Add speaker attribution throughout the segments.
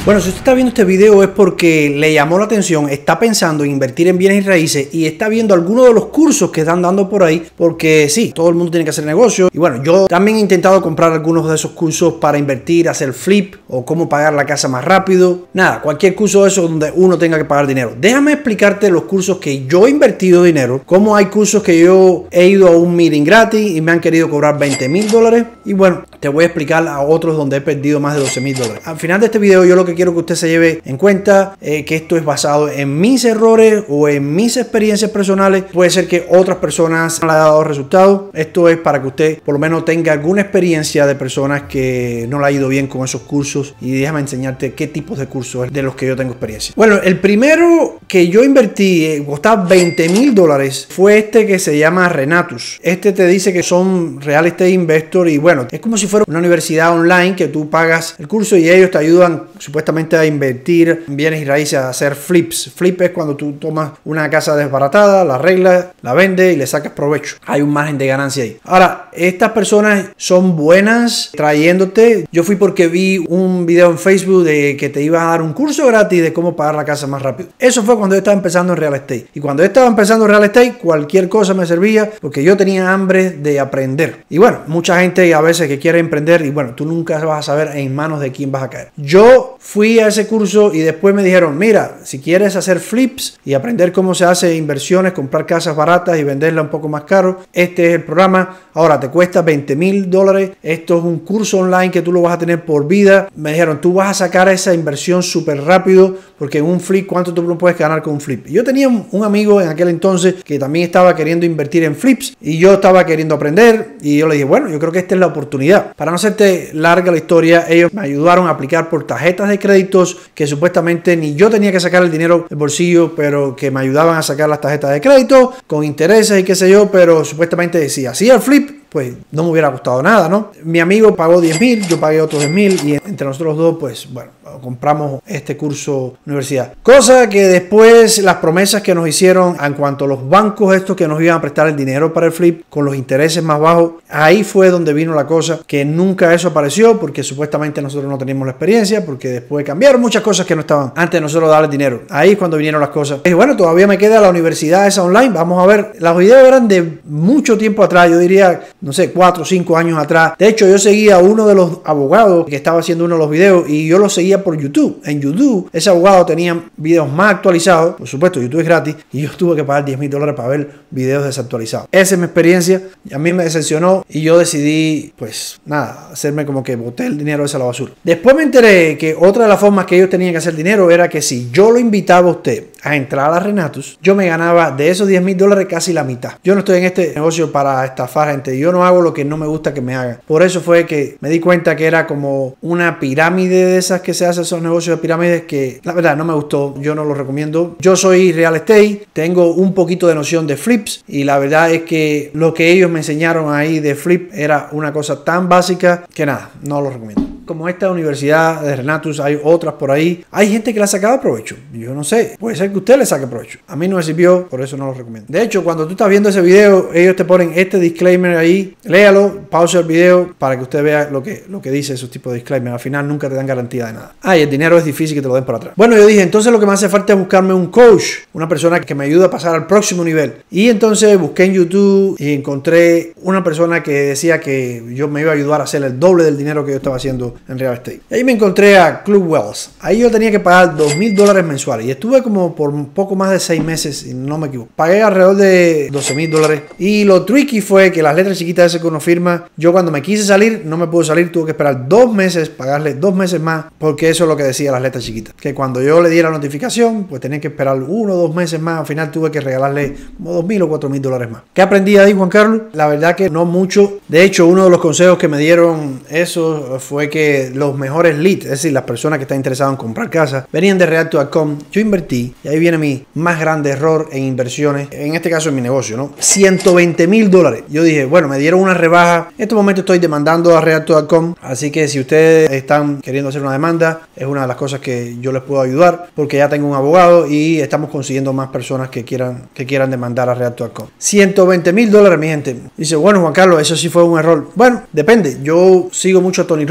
Speaker 1: Bueno, si usted está viendo este video es porque le llamó la atención, está pensando en invertir en bienes y raíces y está viendo algunos de los cursos que están dando por ahí, porque sí, todo el mundo tiene que hacer negocio. Y bueno, yo también he intentado comprar algunos de esos cursos para invertir, hacer flip o cómo pagar la casa más rápido. Nada, cualquier curso de eso donde uno tenga que pagar dinero. Déjame explicarte los cursos que yo he invertido dinero, cómo hay cursos que yo he ido a un meeting gratis y me han querido cobrar $20,000. Y bueno, te voy a explicar a otros donde he perdido más de $12,000. Al final de este video yo lo que quiero que usted se lleve en cuenta que esto es basado en mis errores o en mis experiencias personales. Puede ser que otras personas no le hayan dado resultados. Esto es para que usted por lo menos tenga alguna experiencia de personas que no le ha ido bien con esos cursos, y déjame enseñarte qué tipos de cursos de los que yo tengo experiencia. Bueno, el primero que yo invertí costaba $20,000 fue este que se llama Renatus. Este te dice que son real estate investor y bueno, es como si fuera una universidad online que tú pagas el curso y ellos te ayudan supuestamente a invertir en bienes y raíces, a hacer flips. Flip es cuando tú tomas una casa desbaratada, la arreglas, la vendes y le sacas provecho. Hay un margen de ganancia ahí. Ahora, estas personas son buenas trayéndote. Yo fui porque vi un video en Facebook de que te iba a dar un curso gratis de cómo pagar la casa más rápido. Eso fue cuando yo estaba empezando en real estate. Y cuando yo estaba empezando en real estate, cualquier cosa me servía porque yo tenía hambre de aprender. Y bueno, mucha gente a veces que quiere emprender y bueno, tú nunca vas a saber en manos de quién vas a caer. Yo fui a ese curso y después me dijeron, mira, si quieres hacer flips y aprender cómo se hace inversiones, comprar casas baratas y venderlas un poco más caro, este es el programa. Ahora te cuesta $20,000. Esto es un curso online que tú lo vas a tener por vida. Me dijeron, tú vas a sacar esa inversión súper rápido porque en un flip, ¿cuánto tú no puedes ganar con un flip? Yo tenía un amigo en aquel entonces que también estaba queriendo invertir en flips y yo estaba queriendo aprender y yo le dije, bueno, yo creo que esta es la oportunidad. Para no hacerte larga la historia, ellos me ayudaron a aplicar por tarjetas de créditos que supuestamente ni yo tenía que sacar el dinero del bolsillo, pero que me ayudaban a sacar las tarjetas de crédito con intereses y qué sé yo, pero supuestamente si hacía el flip, pues no me hubiera costado nada, ¿no? Mi amigo pagó $10,000, yo pagué otros $10,000 y entre nosotros dos, pues bueno, compramos este curso universidad. Cosa que después las promesas que nos hicieron en cuanto a los bancos estos que nos iban a prestar el dinero para el flip con los intereses más bajos, ahí fue donde vino la cosa, que nunca eso apareció porque supuestamente nosotros no teníamos la experiencia, porque después cambiaron muchas cosas que no estaban antes de nosotros darle dinero. Ahí es cuando vinieron las cosas. Y bueno, todavía me queda la universidad esa online, vamos a ver. Los videos eran de mucho tiempo atrás, yo diría, no sé, 4 o 5 años atrás. De hecho, yo seguía a uno de los abogados que estaba haciendo uno de los videos y yo lo seguía por YouTube. En YouTube, ese abogado tenía videos más actualizados. Por supuesto, YouTube es gratis y yo tuve que pagar $10,000 para ver videos desactualizados. Esa es mi experiencia. A mí me decepcionó y yo decidí, pues nada, hacerme como que boté el dinero ese a la basura. Después me enteré que otra de las formas que ellos tenían que hacer dinero era que si yo lo invitaba a usted a entrar a Renatus, yo me ganaba de esos $10,000 casi la mitad. Yo no estoy en este negocio para estafar gente. Yo no hago lo que no me gusta que me hagan. Por eso fue que me di cuenta que era como una pirámide de esas que se hacen, esos negocios de pirámides, que la verdad no me gustó. Yo no lo recomiendo. Yo soy real estate, tengo un poquito de noción de flips y la verdad es que lo que ellos me enseñaron ahí de flip era una cosa tan básica que nada, no lo recomiendo. Como esta universidad de Renatus, hay otras por ahí. Hay gente que le ha sacado provecho. Yo no sé, puede ser que usted le saque provecho. A mí no me sirvió, por eso no lo recomiendo. De hecho, cuando tú estás viendo ese video, ellos te ponen este disclaimer ahí. Léalo, pausa el video para que usted vea lo que dice esos tipos de disclaimer. Al final nunca te dan garantía de nada. Y el dinero es difícil que te lo den por atrás. Bueno, yo dije, entonces lo que me hace falta es buscarme un coach, una persona que me ayude a pasar al próximo nivel. Y entonces busqué en YouTube y encontré una persona que decía que yo me iba a ayudar a hacer el doble del dinero que yo estaba haciendo en real estate. Y ahí me encontré a Club Wells. Ahí yo tenía que pagar $2,000 mensuales y estuve como por un poco más de 6 meses, si no me equivoco. Pagué alrededor de $12,000 y lo tricky fue que las letras chiquitas esas que uno firma, yo cuando me quise salir no me pude salir, tuve que esperar 2 meses, pagarle 2 meses más, porque eso es lo que decía las letras chiquitas, que cuando yo le diera la notificación pues tenía que esperar 1 o 2 meses más. Al final tuve que regalarle como $2,000 o $4,000 más. ¿Qué aprendí ahí, Juan Carlos? La verdad que no mucho. De hecho, uno de los consejos que me dieron eso fue que los mejores leads, es decir, las personas que están interesadas en comprar casas, venían de Realtor.com. Yo invertí y ahí viene mi más grande error en inversiones, en este caso en mi negocio, ¿no? $120,000. Yo dije, bueno, me dieron una rebaja. En este momento estoy demandando a Realtor.com, así que si ustedes están queriendo hacer una demanda, es una de las cosas que yo les puedo ayudar, porque ya tengo un abogado y estamos consiguiendo más personas que quieran demandar a Realtor.com. $120,000, mi gente. Dice, bueno, Juan Carlos, eso sí fue un error. Bueno, depende. Yo sigo mucho a Tony Robbins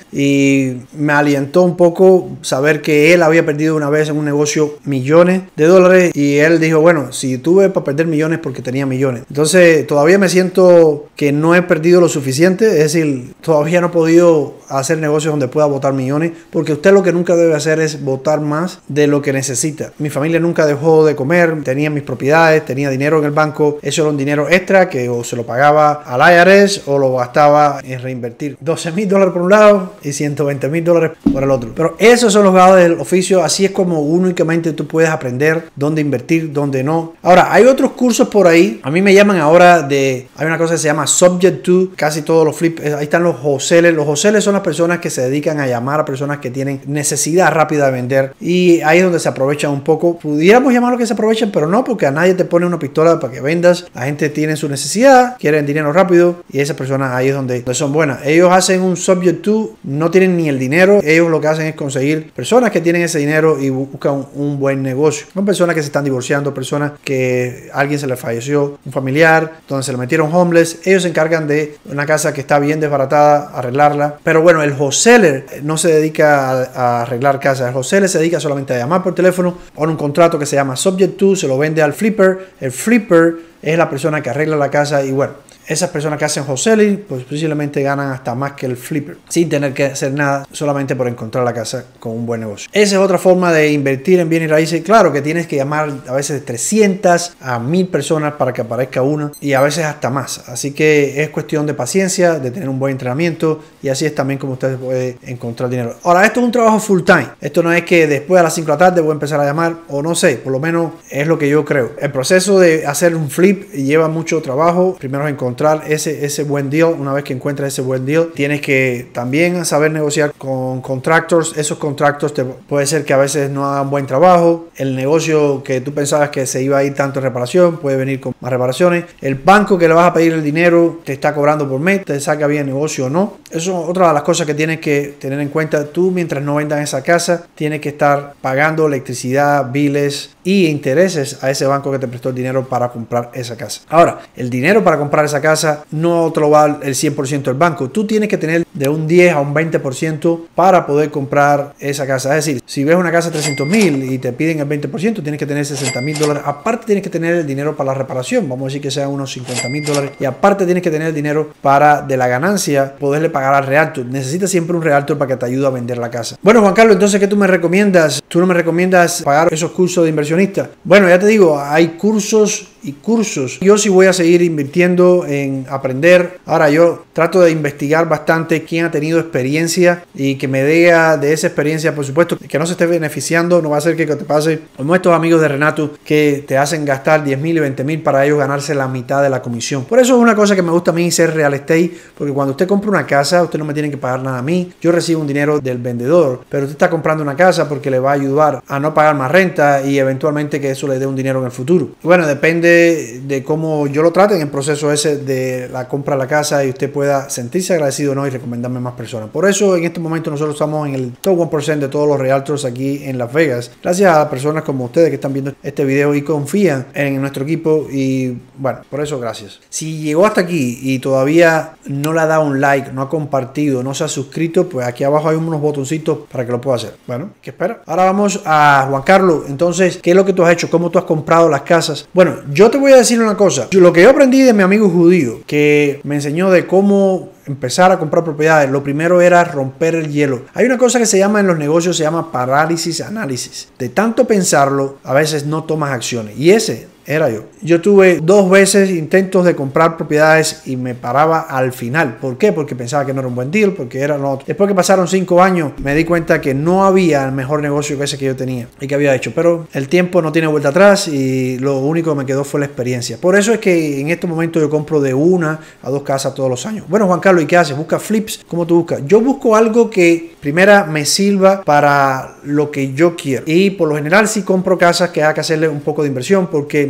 Speaker 1: y me alientó un poco saber que él había perdido una vez en un negocio millones de dólares y él dijo, bueno, si tuve para perder millones porque tenía millones. Entonces todavía me siento que no he perdido lo suficiente, es decir, todavía no he podido hacer negocios donde pueda botar millones, porque usted lo que nunca debe hacer es botar más de lo que necesita. Mi familia nunca dejó de comer, tenía mis propiedades, tenía dinero en el banco, eso era un dinero extra que o se lo pagaba al IRS o lo gastaba en reinvertir. $12,000 por un lado y $120,000 por el otro. Pero esos son los gados del oficio, así es como únicamente tú puedes aprender dónde invertir, dónde no. Ahora, hay otros cursos por ahí, a mí me llaman ahora hay una cosa que se llama Subject to, casi todos los flips, ahí están los wholesalers. Los wholesalers son las personas que se dedican a llamar a personas que tienen necesidad rápida de vender y ahí es donde se aprovechan un poco. Pudiéramos llamarlo que se aprovechan, pero no, porque a nadie te pone una pistola para que vendas. La gente tiene su necesidad, quieren dinero rápido y esas personas ahí es donde son buenas. Ellos hacen un subject to, no tienen ni el dinero, ellos lo que hacen es conseguir personas que tienen ese dinero y buscan un buen negocio. Son personas que se están divorciando, personas que alguien se les falleció, un familiar, donde se le metieron homeless. Ellos se encargan de una casa que está bien desbaratada, arreglarla. Pero bueno, el wholesaler no se dedica a arreglar casas. El wholesaler se dedica solamente a llamar por teléfono, pone un contrato que se llama Subject to, se lo vende al flipper. El flipper es la persona que arregla la casa y bueno, esas personas que hacen wholesaling pues posiblemente ganan hasta más que el flipper sin tener que hacer nada, solamente por encontrar la casa con un buen negocio. Esa es otra forma de invertir en bienes raíces. Claro que tienes que llamar a veces de 300 a 1000 personas para que aparezca una y a veces hasta más. Así que es cuestión de paciencia, de tener un buen entrenamiento y así es también como usted puede encontrar dinero. Ahora, esto es un trabajo full time. Esto no es que después a las 5 de la tarde voy a empezar a llamar o no sé, por lo menos es lo que yo creo. El proceso de hacer un flip lleva mucho trabajo. Primero es encontrar ese buen deal. Una vez que encuentras ese buen deal, tienes que también saber negociar con contractors. Esos contractors puede ser que a veces no hagan buen trabajo. El negocio que tú pensabas que se iba a ir tanto en reparación puede venir con más reparaciones. El banco que le vas a pedir el dinero te está cobrando por mes, te saca bien el negocio o no. Eso es otra de las cosas que tienes que tener en cuenta. Tú, mientras no vendas esa casa, tienes que estar pagando electricidad, biles y intereses a ese banco que te prestó el dinero para comprar esa casa. Ahora, el dinero para comprar esa casa no te lo va el 100% del banco. Tú tienes que tener de un 10 a un 20% para poder comprar esa casa. Es decir, si ves una casa de 300,000 y te piden el 20%, tienes que tener $60,000. Aparte tienes que tener el dinero para la reparación. Vamos a decir que sean unos $50,000. Y aparte tienes que tener el dinero para de la ganancia poderle pagar al realtor. Necesitas siempre un realtor para que te ayude a vender la casa. Bueno, Juan Carlos, entonces, ¿qué tú me recomiendas? ¿Tú no me recomiendas pagar esos cursos de inversionista? Bueno, ya te digo, hay cursos y cursos. Yo sí voy a seguir invirtiendo en aprender. Ahora yo trato de investigar bastante quién ha tenido experiencia y que me dé de esa experiencia, por supuesto, que no se esté beneficiando. No va a ser que te pase como estos amigos de Renato que te hacen gastar 10,000 y 20,000 para ellos ganarse la mitad de la comisión. Por eso es una cosa que me gusta a mí ser real estate, porque cuando usted compra una casa, usted no me tiene que pagar nada a mí. Yo recibo un dinero del vendedor, pero usted está comprando una casa porque le va a ayudar a no pagar más renta y eventualmente que eso le dé un dinero en el futuro. Y bueno, depende de cómo yo lo trate en el proceso ese de la compra de la casa y usted pueda sentirse agradecido o no y recomendarme más personas. Por eso en este momento nosotros estamos en el top 1% de todos los realtors aquí en Las Vegas. Gracias a personas como ustedes que están viendo este video y confían en nuestro equipo y bueno, por eso gracias. Si llegó hasta aquí y todavía no le ha dado un like, no ha compartido, no se ha suscrito, pues aquí abajo hay unos botoncitos para que lo pueda hacer. Bueno, ¿qué espera? Ahora vamos a Juan Carlos. Entonces, ¿qué es lo que tú has hecho? ¿Cómo tú has comprado las casas? Bueno, yo te voy a decir una cosa. Lo que yo aprendí de mi amigo judío, que me enseñó de cómo empezar a comprar propiedades, lo primero era romper el hielo. Hay una cosa que se llama en los negocios, se llama parálisis análisis. De tanto pensarlo, a veces no tomas acciones. Y ese era yo. Yo tuve 2 veces intentos de comprar propiedades y me paraba al final. ¿Por qué? Porque pensaba que no era un buen deal, porque era lo otro. Después que pasaron 5 años, me di cuenta que no había el mejor negocio que ese que yo tenía y que había hecho. Pero el tiempo no tiene vuelta atrás y lo único que me quedó fue la experiencia. Por eso es que en este momento yo compro de 1 a 2 casas todos los años. Bueno, Juan Carlos, ¿y qué haces? ¿Buscas flips? ¿Cómo tú buscas? Yo busco algo que primera me sirva para lo que yo quiero. Y por lo general sí compro casas que hay que hacerle un poco de inversión porque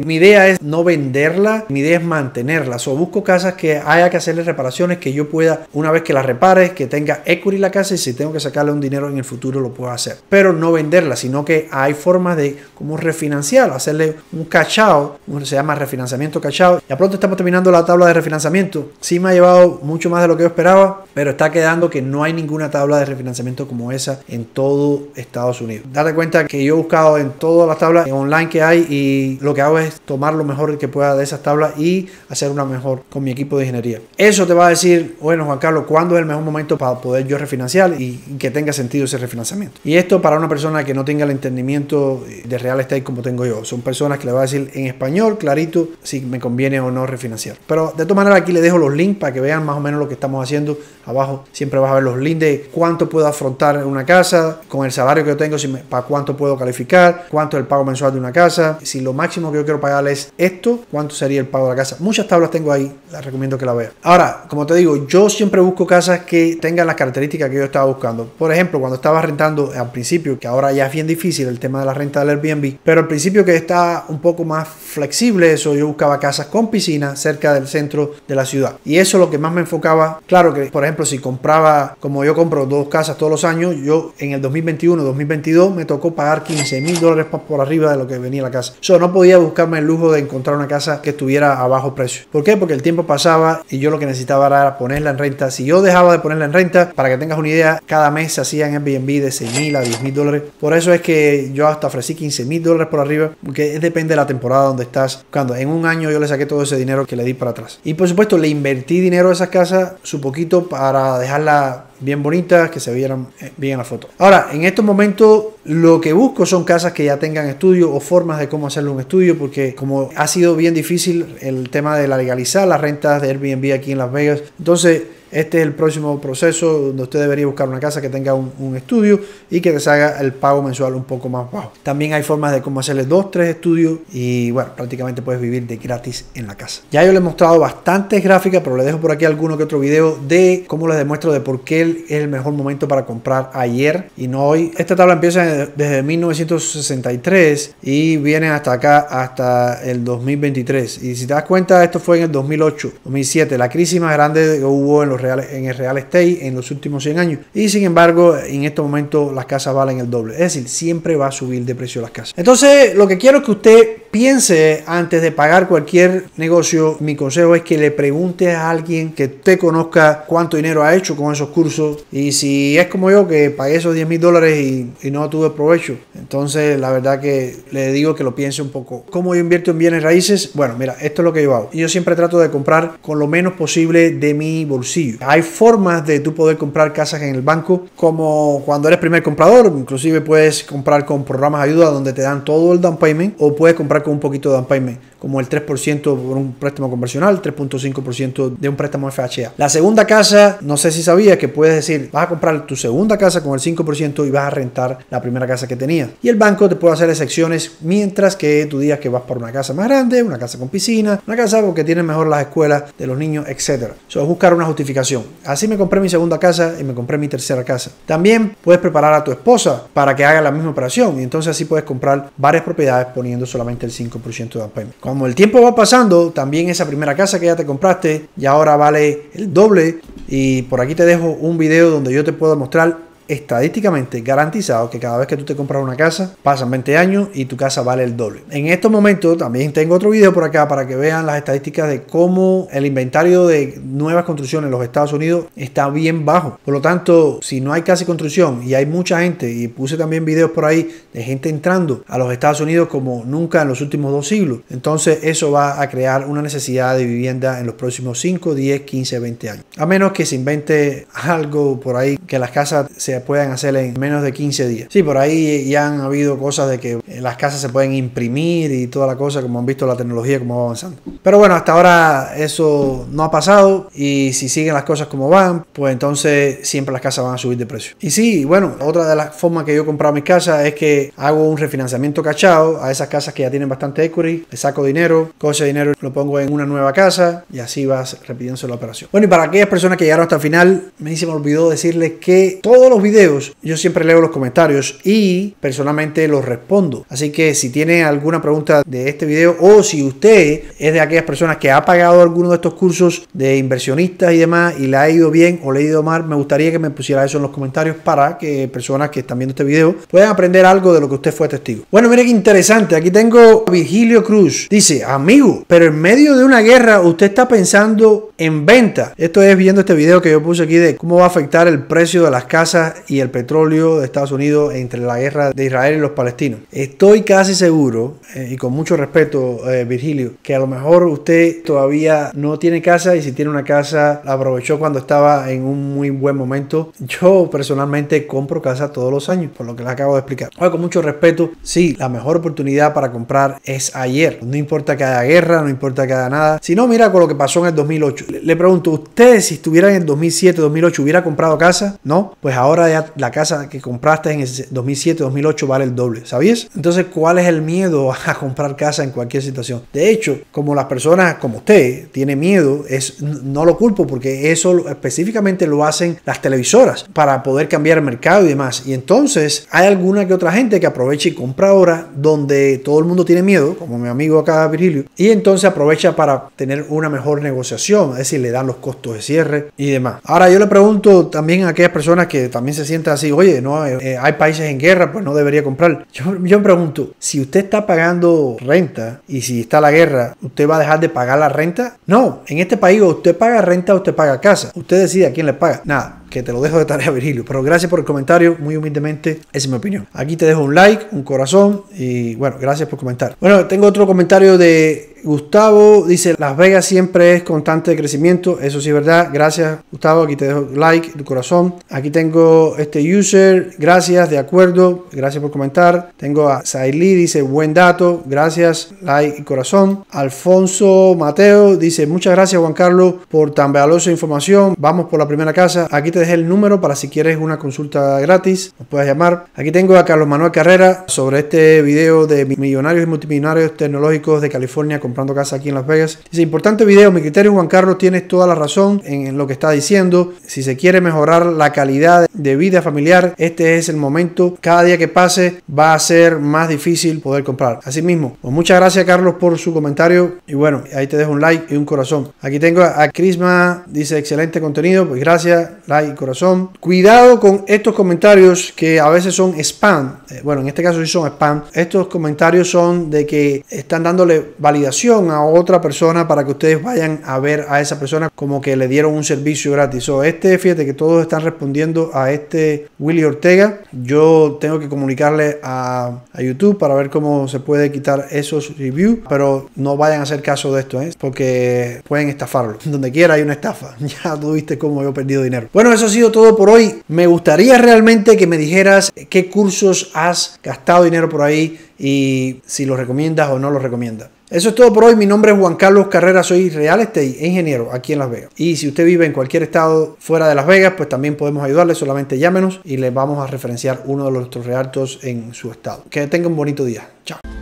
Speaker 1: mi idea es no venderla, mi idea es mantenerla. O busco casas que haya que hacerle reparaciones, que yo pueda, una vez que las repare, que tenga equity la casa, y si tengo que sacarle un dinero en el futuro lo puedo hacer. Pero no venderla, sino que hay formas de cómo refinanciar, hacerle un cash out, se llama refinanciamiento cash out. Ya pronto estamos terminando la tabla de refinanciamiento. Sí me ha llevado mucho más de lo que yo esperaba, pero está quedando que no hay ninguna tabla de refinanciamiento como esa en todo Estados Unidos. Date cuenta que yo he buscado en todas las tablas online que hay, y lo que hago es tomar lo mejor que pueda de esas tablas y hacer una mejor con mi equipo de ingeniería. Eso te va a decir, bueno, Juan Carlos, ¿cuándo es el mejor momento para poder yo refinanciar y que tenga sentido ese refinanciamiento? Y esto para una persona que no tenga el entendimiento de real estate como tengo yo. Son personas que le voy a decir en español clarito si me conviene o no refinanciar. Pero de todas maneras aquí les dejo los links para que vean más o menos lo que estamos haciendo. Abajo siempre vas a ver los links de cuánto puedo afrontar una casa con el salario que yo tengo, para cuánto puedo calificar, cuánto es el pago mensual de una casa, si lo máximo que yo quiero pagar es esto, cuánto sería el pago de la casa. Muchas tablas tengo ahí, les recomiendo que la vean. Ahora, como te digo, yo siempre busco casas que tengan las características que yo estaba buscando. Por ejemplo, cuando estaba rentando al principio, que ahora ya es bien difícil el tema de la renta del Airbnb, pero al principio que está un poco más flexible eso, yo buscaba casas con piscina cerca del centro de la ciudad. Y eso es lo que más me enfocaba. Claro que, por ejemplo, si compraba, como yo compro 2 casas todos los años, yo en el 2021, 2022 me tocó pagar $15,000 por arriba de lo que venía la casa. Yo no podía buscarme el lujo de encontrar una casa que estuviera a bajo precio. ¿Por qué? Porque el tiempo pasaba y yo lo que necesitaba era ponerla en renta. Si yo dejaba de ponerla en renta, para que tengas una idea, cada mes se hacían Airbnb de $6,000 a $10,000. Por eso es que yo hasta ofrecí $15,000 por arriba, porque depende de la temporada donde estás buscando. En un año yo le saqué todo ese dinero que le di para atrás. Y por supuesto le invertí dinero a esas casas, su poquito, para dejarla bien bonitas, que se vieran bien en la foto. Ahora, en estos momentos lo que busco son casas que ya tengan estudio o formas de cómo hacerle un estudio, porque como ha sido bien difícil el tema de la legalizar las rentas de Airbnb aquí en Las Vegas, entonces este es el próximo proceso donde usted debería buscar una casa que tenga un estudio y que les haga el pago mensual un poco más bajo. También hay formas de cómo hacerle 2, 3 estudios y bueno, prácticamente puedes vivir de gratis en la casa. Ya yo les he mostrado bastantes gráficas, pero les dejo por aquí alguno que otro video de cómo les demuestro de por qué es el mejor momento para comprar ayer y no hoy. Esta tabla empieza desde 1963 y viene hasta acá, hasta el 2023. Y si te das cuenta, esto fue en el 2008, 2007, la crisis más grande que hubo en el real estate en los últimos 100 años. Y sin embargo, en este momento las casas valen el doble. Es decir, siempre va a subir de precio las casas. Entonces, lo que quiero que usted piense antes de pagar cualquier negocio, mi consejo es que le pregunte a alguien que usted conozca cuánto dinero ha hecho con esos cursos. Y si es como yo, que pagué esos $10,000 y no tuve provecho, entonces la verdad que le digo que lo piense un poco. ¿Cómo yo invierto en bienes raíces? Bueno, mira, esto es lo que yo hago. Yo siempre trato de comprar con lo menos posible de mi bolsillo. Hay formas de tú poder comprar casas en el banco, como cuando eres primer comprador. Inclusive puedes comprar con programas de ayuda donde te dan todo el down payment, o puedes comprar con un poquito de down payment, como el 3% por un préstamo convencional, 3.5% de un préstamo FHA. La segunda casa, no sé si sabías que puedes decir, vas a comprar tu segunda casa con el 5% y vas a rentar la primera casa que tenías. Y el banco te puede hacer excepciones mientras que tú digas que vas por una casa más grande, una casa con piscina, una casa porque tiene mejor las escuelas de los niños, etc. Eso es buscar una justificación. Así me compré mi segunda casa y me compré mi tercera casa. También puedes preparar a tu esposa para que haga la misma operación y entonces así puedes comprar varias propiedades poniendo solamente el 5% de down payment. Como el tiempo va pasando, también esa primera casa que ya te compraste ya ahora vale el doble, y por aquí te dejo un video donde yo te puedo mostrar estadísticamente garantizado que cada vez que tú te compras una casa pasan 20 años y tu casa vale el doble. En estos momentos también tengo otro video por acá para que vean las estadísticas de cómo el inventario de nuevas construcciones en los Estados Unidos está bien bajo. Por lo tanto, si no hay casi construcción y hay mucha gente, y puse también videos por ahí de gente entrando a los Estados Unidos como nunca en los últimos 2 siglos, entonces eso va a crear una necesidad de vivienda en los próximos 5, 10, 15, 20 años. A menos que se invente algo por ahí que las casas se puedan hacer en menos de 15 días. Sí, por ahí ya han habido cosas de que las casas se pueden imprimir y toda la cosa, como han visto la tecnología como va avanzando. Pero bueno, hasta ahora eso no ha pasado, y si siguen las cosas como van, pues entonces siempre las casas van a subir de precio. Y sí, bueno, otra de las formas que yo he comprado mis casas es que hago un refinanciamiento cachado a esas casas que ya tienen bastante equity, le saco dinero, con ese dinero lo pongo en una nueva casa y así vas repitiéndose la operación. Bueno, y para aquellas personas que llegaron hasta el final, se me olvidó decirles que todos los videos yo siempre leo los comentarios y personalmente los respondo. Así que si tiene alguna pregunta de este video o si usted es de aquellas personas que ha pagado alguno de estos cursos de inversionistas y demás y le ha ido bien o le ha ido mal, me gustaría que me pusiera eso en los comentarios para que personas que están viendo este video puedan aprender algo de lo que usted fue testigo. Bueno, mire qué interesante. Aquí tengo Virgilio Cruz. Dice, amigo, pero en medio de una guerra usted está pensando en venta. Esto es viendo este video que yo puse aquí de cómo va a afectar el precio de las casas y el petróleo de Estados Unidos entre la guerra de Israel y los palestinos. Estoy casi seguro, y con mucho respeto, Virgilio, que a lo mejor usted todavía no tiene casa y si tiene una casa la aprovechó cuando estaba en un muy buen momento. Yo personalmente compro casa todos los años, por lo que les acabo de explicar. Ahora, con mucho respeto, sí, la mejor oportunidad para comprar es ayer. No importa que haya guerra, no importa que haya nada. Si no, mira con lo que pasó en el 2008. Le pregunto, ¿usted si estuviera en el 2007, 2008 hubiera comprado casa? No, pues ahora ya la casa que compraste en el 2007, 2008 vale el doble, ¿sabías? Entonces, ¿cuál es el miedo a comprar casa en cualquier situación? De hecho, como las personas como usted tiene miedo, no lo culpo porque eso específicamente lo hacen las televisoras para poder cambiar el mercado y demás. Y entonces hay alguna que otra gente que aprovecha y compra ahora donde todo el mundo tiene miedo, como mi amigo acá Virgilio, y entonces aprovecha para tener una mejor negociación, es decir, le dan los costos de cierre y demás. Ahora yo le pregunto también a aquellas personas que también se sientan así, oye, no hay países en guerra, pues no debería comprar. Yo me pregunto, si usted está pagando renta y si está la guerra, ¿usted va a dejar de pagar la renta? No, en este país o usted paga renta o usted paga casa. Usted decide a quién le paga. Nada, que te lo dejo de tarea, Virgilio. Pero gracias por el comentario, muy humildemente, esa es mi opinión. Aquí te dejo un like, un corazón y bueno, gracias por comentar. Bueno, tengo otro comentario de Gustavo, dice, Las Vegas siempre es constante de crecimiento. Eso sí es verdad. Gracias, Gustavo. Aquí te dejo like, tu corazón. Aquí tengo este user, gracias, de acuerdo. Gracias por comentar. Tengo a Saili, dice, buen dato. Gracias, like y corazón. Alfonso Mateo dice, muchas gracias, Juan Carlos, por tan valiosa información. Vamos por la primera casa. Aquí te dejé el número para si quieres una consulta gratis. Nos puedes llamar. Aquí tengo a Carlos Manuel Carrera sobre este video de millonarios y multimillonarios tecnológicos de California comprando casa aquí en Las Vegas. Dice, importante video, mi criterio, Juan Carlos, tienes toda la razón en lo que está diciendo. Si se quiere mejorar la calidad de vida familiar, este es el momento. Cada día que pase va a ser más difícil poder comprar. Así mismo, pues muchas gracias, Carlos, por su comentario y bueno, ahí te dejo un like y un corazón. Aquí tengo a Crisma, dice, excelente contenido, pues gracias, like y corazón. Cuidado con estos comentarios que a veces son spam. Bueno, en este caso sí son spam. Estos comentarios son de que están dándole validación a otra persona para que ustedes vayan a ver a esa persona como que le dieron un servicio gratis. Fíjate que todos están respondiendo a este Willy Ortega. Yo tengo que comunicarle a YouTube para ver cómo se puede quitar esos reviews, pero no vayan a hacer caso de esto, porque pueden estafarlo. Donde quiera hay una estafa. Ya tú viste cómo yo he perdido dinero. Bueno, eso ha sido todo por hoy. Me gustaría realmente que me dijeras qué cursos has gastado dinero por ahí y si los recomiendas o no los recomiendas. Eso es todo por hoy. Mi nombre es Juan Carlos Carrera, soy Real Estate ingeniero aquí en Las Vegas. Y si usted vive en cualquier estado fuera de Las Vegas, pues también podemos ayudarle. Solamente llámenos y le vamos a referenciar uno de nuestros realtors en su estado. Que tenga un bonito día. Chao.